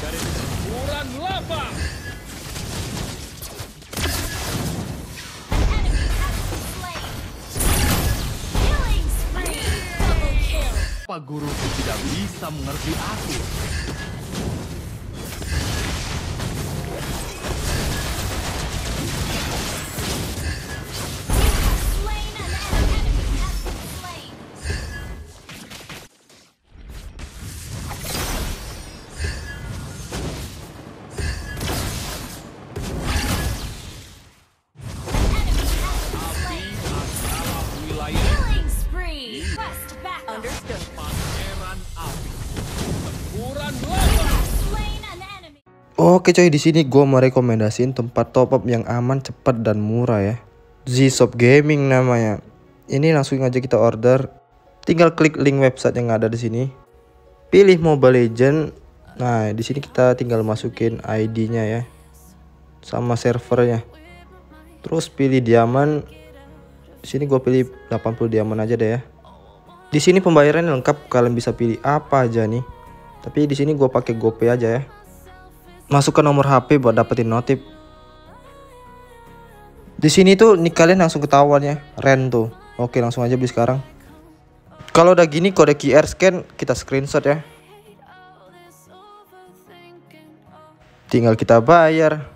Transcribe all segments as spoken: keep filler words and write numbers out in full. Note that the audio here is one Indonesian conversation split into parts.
Semburan lava. Apa guruku tidak bisa mengerti aku? Oke coy, di sini gue mau rekomendasiin tempat top up yang aman, cepat dan murah ya. Z-Shop Gaming namanya. Ini langsung aja kita order. Tinggal klik link website yang ada di sini. Pilih Mobile Legend. Nah, di sini kita tinggal masukin I D-nya ya. Sama servernya. Terus pilih diamond. Di sini gue pilih delapan puluh diamond aja deh ya. Di sini pembayarannya lengkap, kalian bisa pilih apa aja nih. Tapi di sini gue pakai GoPay aja ya. Masukkan nomor H P buat dapetin notif. Di sini tuh nih kalian langsung ketahuan ya, rent tuh. Oke, langsung aja beli sekarang. Kalau udah gini kode Q R scan kita screenshot ya. Tinggal kita bayar.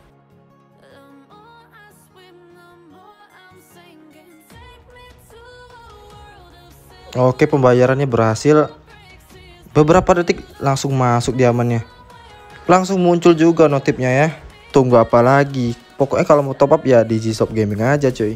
Oke, pembayarannya berhasil. Beberapa detik langsung masuk diamannya. Langsung muncul juga notifnya ya. Tunggu apa lagi? Pokoknya kalau mau top up ya di Z-Shop Gaming aja cuy.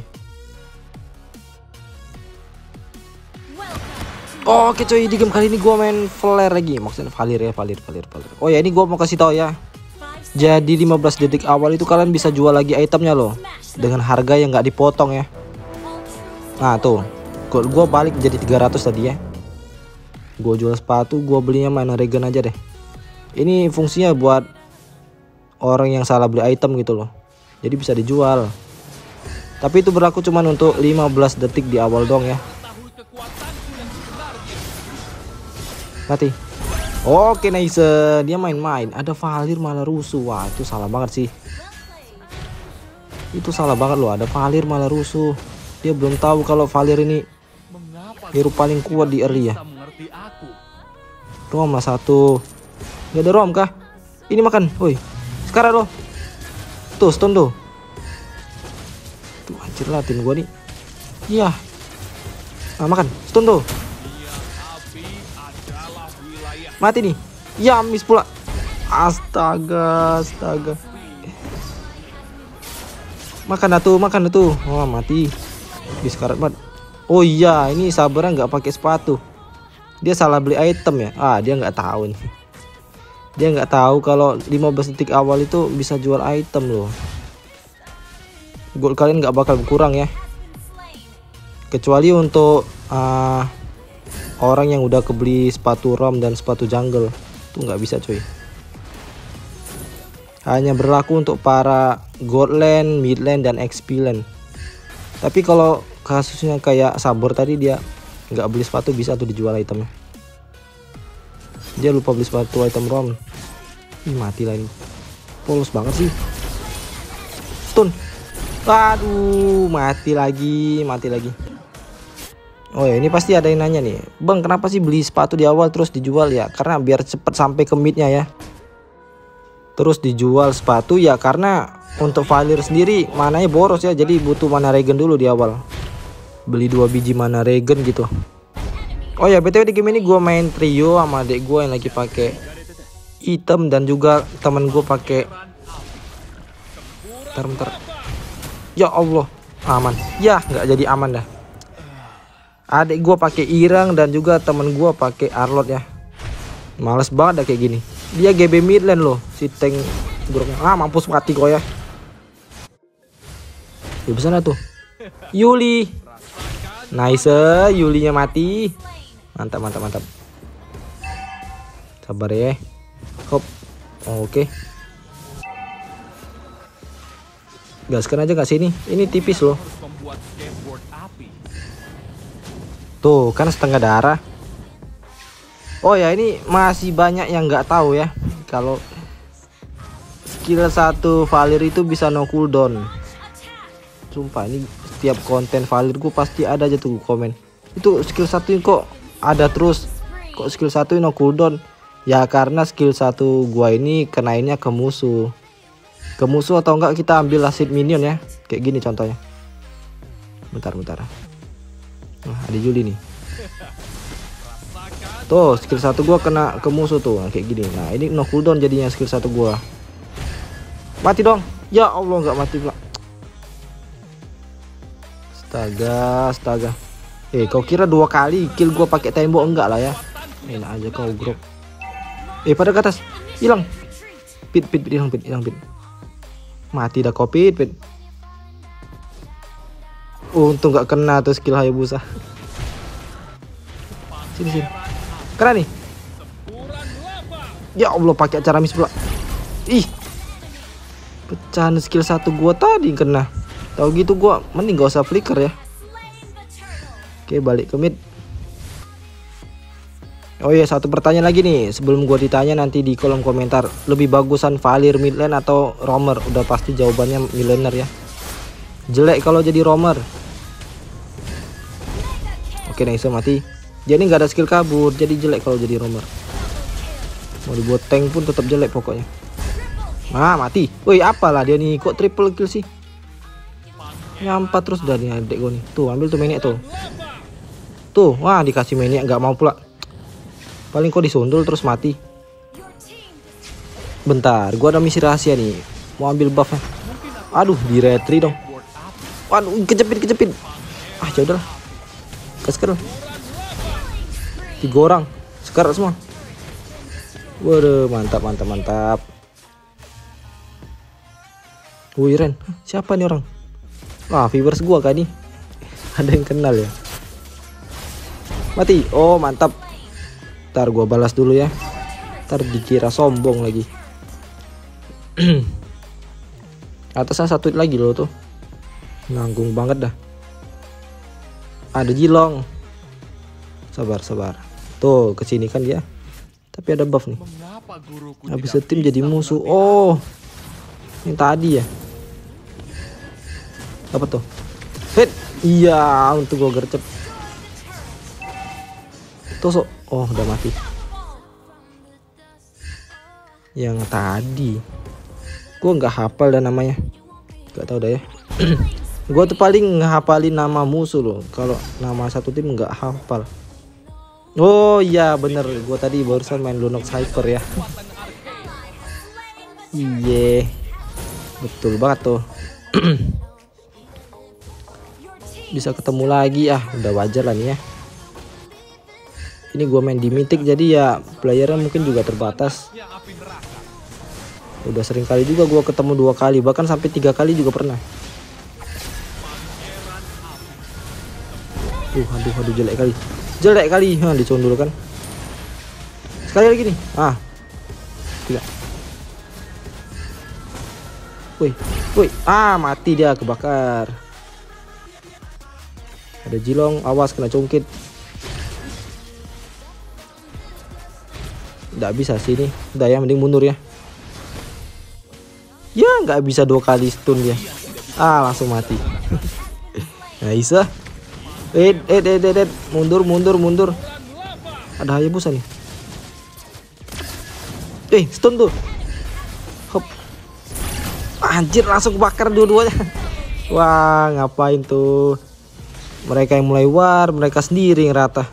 Oke cuy, di game kali ini gue main flare lagi. Maksudnya Valir ya, Valir, Valir, Valir. Oh ya, ini gue mau kasih tahu ya. Jadi lima belas detik awal itu kalian bisa jual lagi itemnya loh. Dengan harga yang nggak dipotong ya. Nah tuh, gue balik jadi tiga ratus tadi ya. Gue jual sepatu, gue belinya mana regen aja deh. Ini fungsinya buat orang yang salah beli item gitu loh. Jadi bisa dijual. Tapi itu berlaku cuman untuk lima belas detik di awal dong ya. Mati. Oke nice. Dia main-main. Ada Valir malah rusuh. Wah itu salah banget sih. Itu salah banget loh. Ada Valir malah rusuh. Dia belum tahu kalau Valir ini hero paling kuat di early ya. Rom lah satu. Gak ada rom kah? Ini makan. Woi. Sekarang loh. Tuh stun tuh. Tuh anjir lah tim gua nih. Iya. Nah makan. Stun tuh. Mati nih. Ya miss pula. Astaga. Astaga. Makan atuh. Makan atuh. Wah mati. Bis karat banget. Oh iya. Ini sabarnya nggak pakai sepatu. Dia salah beli item ya. Ah dia nggak tahu nih. Dia nggak tahu kalau lima belas detik awal itu bisa jual item loh. Gold kalian nggak bakal berkurang ya. Kecuali untuk uh, orang yang udah kebeli sepatu rom dan sepatu jungle. Itu nggak bisa cuy. Hanya berlaku untuk para gold lane, mid lane, dan X P lane. Tapi kalau kasusnya kayak Sabor tadi dia nggak beli sepatu bisa tuh dijual itemnya. Dia lupa beli sepatu item rom. Ih mati lagi. Polos banget sih. Stun. Aduh mati lagi. Mati lagi. Oh ya ini pasti ada yang nanya nih. Bang kenapa sih beli sepatu di awal terus dijual ya? Karena biar cepet sampai ke midnya ya. Terus dijual sepatu ya karena untuk Valir sendiri mananya boros ya. Jadi butuh mana regen dulu di awal. Beli dua biji mana regen gitu. Oh ya btw di game ini gue main trio sama adik gue yang lagi pakai item dan juga temen gue pakai. Bentar bentar. Ya Allah aman. Ya nggak jadi aman dah. Adik gue pakai Irang dan juga temen gue pakai Arlot ya. Males banget dah kayak gini. Dia G B mid lane loh si tank buruknya. Ah mampus mati kok ya. Di sana tuh. Yuli. Nice, Yulinya mati. Mantap mantap mantap. Sabar ya. Hop. Oh, oke. Okay. Gaskan aja gak sini. Ini tipis loh. Tuh kan setengah darah. Oh ya ini masih banyak yang nggak tahu ya. Kalau skill satu Valir itu bisa no cooldown. Sumpah ini setiap konten Valir gue pasti ada aja tuh komen. Itu skill satu kok ada terus. Kok skill satu no cooldown? Ya karena skill satu gua ini kenainnya ke musuh. Ke musuh atau enggak kita ambil asid minion ya. Kayak gini contohnya. Bentar bentar. Nah, ada Juli nih. Tuh skill satu gua kena ke musuh tuh. Nah, kayak gini. Nah ini no cooldown jadinya skill satu gua. Mati dong. Ya Allah nggak mati pula. Astaga, astaga. Eh kau kira dua kali kill gua pakai tembok enggak lah ya. Enak aja kau grok. Eh pada ke atas. Hilang. Pit pit hilang pit hilang pit. Mati dah kau pit pit. Untung nggak kena tuh skill Hayabusa. Sini sini. Kena nih. Ya Allah pakai acara miss pula. Ih. Pecahan skill satu gua tadi kena. Tahu gitu gua mending gak usah flicker ya. Oke balik ke mid. Oh iya satu pertanyaan lagi nih sebelum gua ditanya nanti di kolom komentar, lebih bagusan Valir mid lane atau roamer? Udah pasti jawabannya millennial ya. Jelek kalau jadi roamer. Oke nice mati. Dia ini nggak ada skill kabur jadi jelek kalau jadi roamer. Mau dibuat tank pun tetap jelek pokoknya. Nah mati. Woi apalah dia nih kok triple kill sih. Nyampat terus dah nih adik gue nih. Tuh ambil tuh maniac tuh. Tuh wah dikasih maniac nggak mau pula. Paling kok disundul terus mati. Bentar gua ada misi rahasia nih. Mau ambil buffnya. Aduh di retri dong. Waduh kejepit kejepit. Ah ya udahlah. Kesker. Tiga orang. Sekarang semua. Waduh mantap mantap mantap. Wih Ren. Siapa nih orang? Wah viewers gua kan nih. Ada yang kenal ya. Mati. Oh mantap. Ntar gua balas dulu ya. Ntar dikira sombong lagi. Atasnya satu lagi loh tuh. Nanggung banget dah. Ada Jilong. Sabar sabar. Tuh kesini kan dia. Tapi ada buff nih. Habis setim jadi musuh. Oh yang tadi ya. Apa tuh? Hit. Iya untuk gua gercep. Tusuk. Oh udah mati. Yang tadi gua nggak hafal dan namanya. Gak tau dah ya. Gua tuh paling ngehafalin nama musuh loh. Kalau nama satu tim nggak hafal. Oh iya bener. Gua tadi barusan main Lunox Hyper ya. Iya betul banget tuh. Bisa ketemu lagi ah udah wajar lah nih ya. Ini gue main di Mythic jadi ya playernya mungkin juga terbatas. Udah sering kali juga gue ketemu dua kali bahkan sampai tiga kali juga pernah. Uh, aduh aduh jelek kali. Jelek kali. Nah, dicundul kan. Sekali lagi nih. Ah. Tidak. Woi, woi. Ah, mati dia kebakar. Ada Jilong, awas kena cungkit. Nggak bisa sih ini. Udah ya mending mundur ya. Ya nggak bisa dua kali stun dia. Ah langsung mati. Nah bisa. Eh eh eh eh mundur mundur mundur. Ada Hayabusa nih. Eh stun tuh. Hop. Anjir langsung bakar dua-duanya. Wah ngapain tuh. Mereka yang mulai war, mereka sendiri yang rata.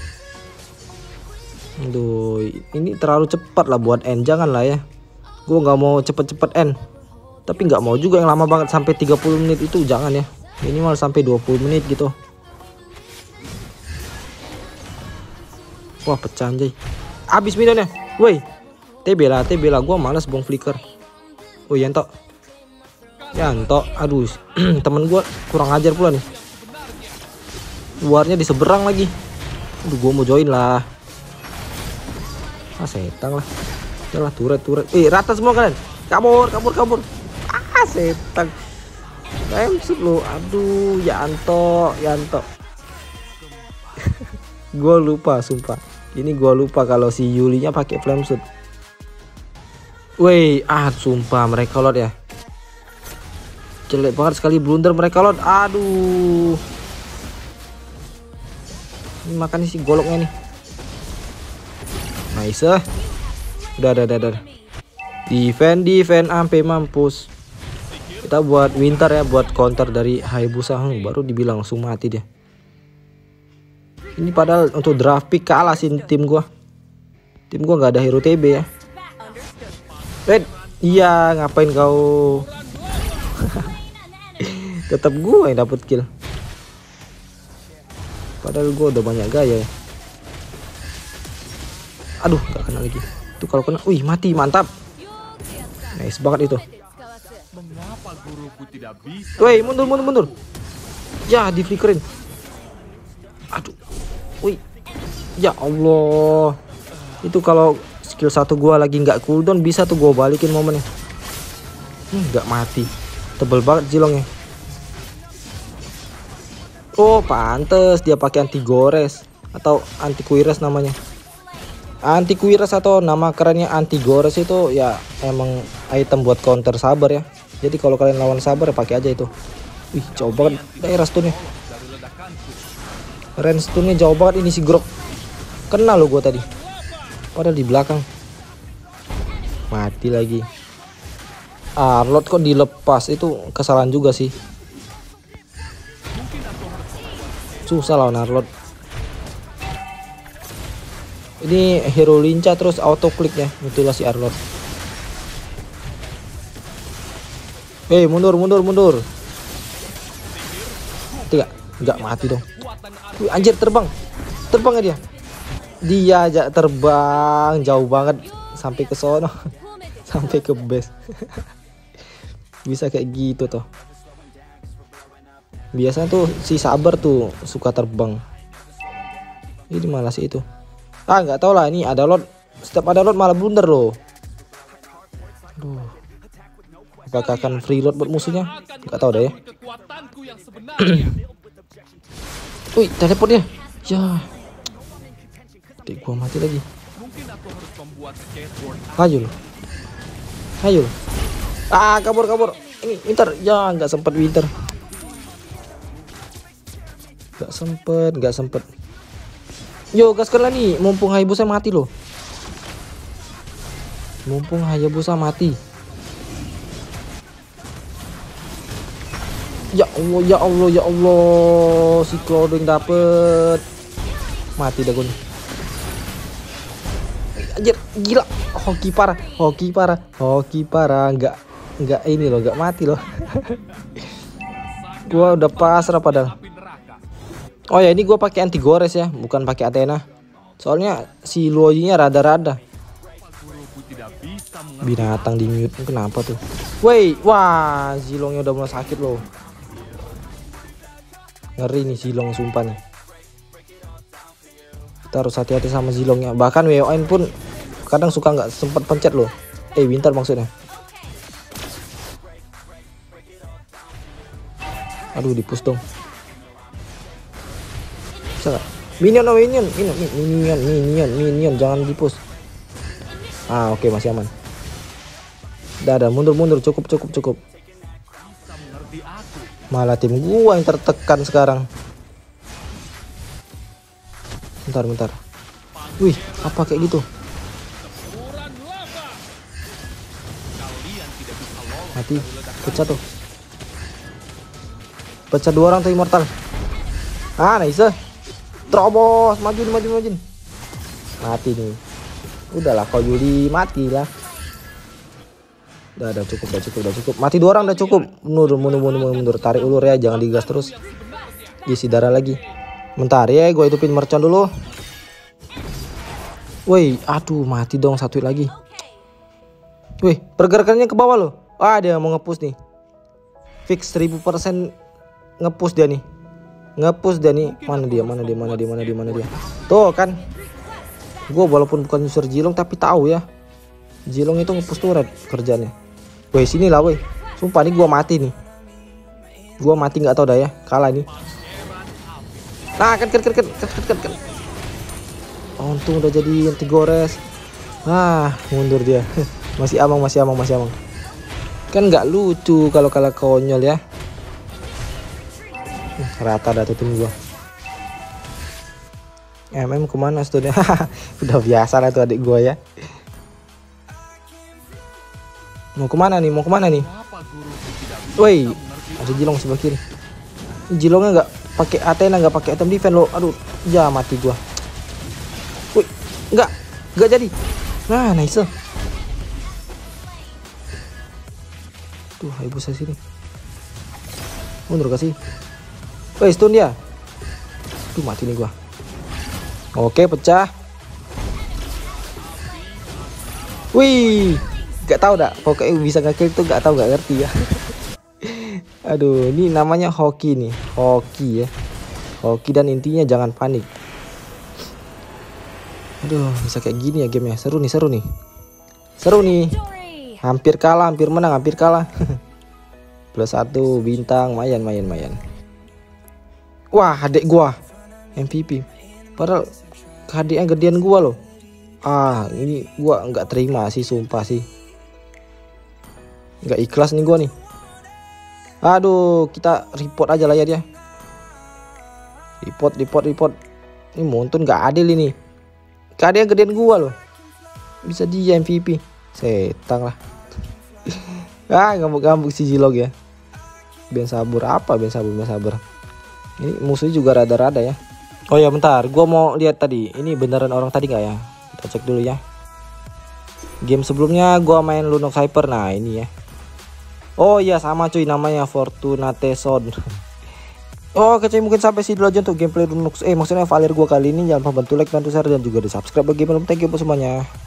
Aduh, ini terlalu cepat lah buat end, jangan lah ya. Gue nggak mau cepet-cepet end. Tapi nggak mau juga yang lama banget sampai tiga puluh menit itu, jangan ya. Minimal sampai dua puluh menit gitu. Wah pecah anjay. Abis minionnya. Woi, T B lah, T B lah. Gue males bong flicker. Oh Yanto. Yanto, aduh. Temen gue kurang ajar pula nih. Luarnya di seberang lagi. Aduh gue mau join lah. Ah setang lah. Yalah turret turret. Eh rata semua kalian. Kabur kabur kabur. Ah setang. Emsut lu. Aduh Yanto Yanto. Gue lupa sumpah. Ini gue lupa kalau si Yulinya pakai flame suit. Woi, ah sumpah mereka lot ya. Jelek banget sekali blunder mereka lot. Aduh. Ini makan si goloknya nih. Nice. Udah, udah, udah, udah. Defend, defend sampai mampus. Kita buat winter ya, buat counter dari Hayabusa. Hmm, baru dibilang langsung mati dia. Ini padahal untuk draft pick kalah sih tim gua. Tim gua nggak ada hero T B ya. Red, iya ngapain kau? Tetap gua yang dapat kill. Padahal gua udah banyak gaya ya. Aduh, nggak kena lagi. Tuh kalau kena, wih mati, mantap. Nice banget itu. Mengapa guruku tidak bisa? Woi, mundur, mundur, mundur. Ya, di flickerin. Aduh, wih, ya Allah. Itu kalau skill satu gua lagi nggak cooldown bisa tuh gua balikin momennya. Hmm, nggak mati. Tebel banget Zilongnya. Oh, pantes dia pakai anti gores atau anti kuiras namanya. Anti kuiras atau nama kerennya anti gores itu ya emang item buat counter sabar ya. Jadi kalau kalian lawan sabar ya pakai aja itu. Wih, jauh banget daerah stunnya. Range stunnya jauh banget ini si Grok. Kena lo gua tadi. Padahal di belakang. Mati lagi. Arlot kok dilepas, itu kesalahan juga sih. Susah lawan Arlot. Ini hero lincah terus auto kliknya, itulah si Arlot. Eh, mundur, mundur, mundur. Tiga, nggak mati dong. Wih, anjir terbang, terbang ya dia. Dia aja terbang jauh banget sampai ke sono, sampai ke base. Bisa kayak gitu tuh. Biasanya tuh si sabar tuh suka terbang. Ini malah sih itu. Ah nggak tahu lah, ini ada lot. Setiap ada lot malah blunder loh. Aduh. Apakah akan free load buat musuhnya? Nggak tahu deh ya. Wih, teleport dia. Ya. Dek gua mati lagi. Ayo lo. Ayo. Ah, kabur kabur. Ini winter. Ya, nggak sempet winter. Nggak sempet, nggak sempet. Yo, gaskan lah nih. Mumpung Hayabusa mati loh. Mumpung Hayabusa mati. Ya Allah, ya Allah, ya Allah. Si Clouding dapet. Mati dah gue nih. Anjir, gila. Hoki parah, hoki parah, hoki parah. Enggak, enggak ini loh, enggak mati loh. Gua udah pasrah padahal. Oh ya, ini gua pakai anti gores ya, bukan pakai Athena. Soalnya si Luoyi-nya rada-rada. Binatang di mute, kenapa tuh? Woi, wah, Zilongnya udah mulai sakit loh. Ngeri nih Zilong sumpah nih. Kita harus hati-hati sama Zilongnya. Bahkan W O N pun kadang suka nggak sempat pencet loh. Eh, winter maksudnya. Aduh, di push dong. Bisa gak? Minion, oh minion, minion, minion, minion, minion, jangan di push. Ah, oke, okay, masih aman. Udah, udah, mundur, mundur, cukup, cukup, cukup. Malah tim gua yang tertekan sekarang. Bentar, bentar. Wih, apa kayak gitu? Mati, pecah tuh. Pecah dua orang tuh immortal. Ah, nice. Terobos, maju, maju, maju. Mati nih. Udahlah, kau Yuli mati lah. Udah, udah cukup, udah cukup, udah cukup. Mati dua orang udah cukup. Mundur, mundur, mundur, mundur. Tarik ulur ya, jangan digas terus. Isi darah lagi. Bentar ya, gue hidupin mercon dulu. Woi, aduh, mati dong satu lagi. Wih, pergerakannya ke bawah loh. Ah, dia mau ngepush nih. Fix seribu persen ngepush dia nih. Ngepush dia nih. Mana dia? Mana dia? Mana dia? Mana dia? Mana dia? Tuh kan. Gue walaupun bukan user Zilong tapi tahu ya. Zilong itu ngepush turret kerjanya. Woi, sini lah woi. Sumpah nih gue mati nih. Gue mati nggak tahu dah ya. Kalah nih. Nah, kan kan kan kan kan kan kan. Untung udah jadi anti gores. Ah, mundur dia. Masih amang, masih amang, masih amang. Kan nggak lucu kalau kalah konyol ya. Rata dah tuh tim gua. M M kemana studio? Udah biasa lah tuh adik gua ya. Mau kemana nih? Mau kemana nih? Woi, ada Jilong sebelah kiri. Jilongnya nggak pakai Athena, nggak pakai item defense lo. Aduh, ya mati gua. Woi, nggak, nggak jadi. Nah, nice. Tuh, ayo busa sini. Mundur kasih. Woi, stun dia. Tuh mati nih gua. Oke, pecah. Wih, gak tahu dak. Pokoknya bisa nge-kill tuh gak tahu, gak ngerti ya. Aduh, ini namanya hoki nih, hoki ya. Hoki dan intinya jangan panik. Aduh, bisa kayak gini ya gamenya. Seru nih, seru nih. Seru nih. Hampir kalah, hampir menang, hampir kalah. Plus satu bintang, mayan, mayan, mayan. Wah, adik gua M V P. Padahal adiknya gedean gua loh. Ah, ini gua nggak terima sih, sumpah sih. Nggak ikhlas nih gua nih. Aduh, kita report aja lah ya dia. Report, report, report. Ini Montun nggak adil ini. Adiknya gedean gua loh. Bisa dia M V P. Setang lah. Ah, ngambuk-ngambuk si Jilog ya. Ben sabur apa? Ben sabur, ben sabur. Ini musuhnya juga rada-rada ya. Oh ya bentar, gua mau lihat tadi. Ini beneran orang tadi nggak ya? Kita cek dulu ya. Game sebelumnya gua main Lunox Hyper. Nah ini ya. Oh iya sama cuy, namanya Fortunate Son. Oh kecil mungkin sampai sini dulu aja untuk gameplay Lunox. Eh maksudnya Valir gua kali ini. Jangan lupa bantu like, bantu share dan juga di subscribe bagi belum. Thank you semuanya.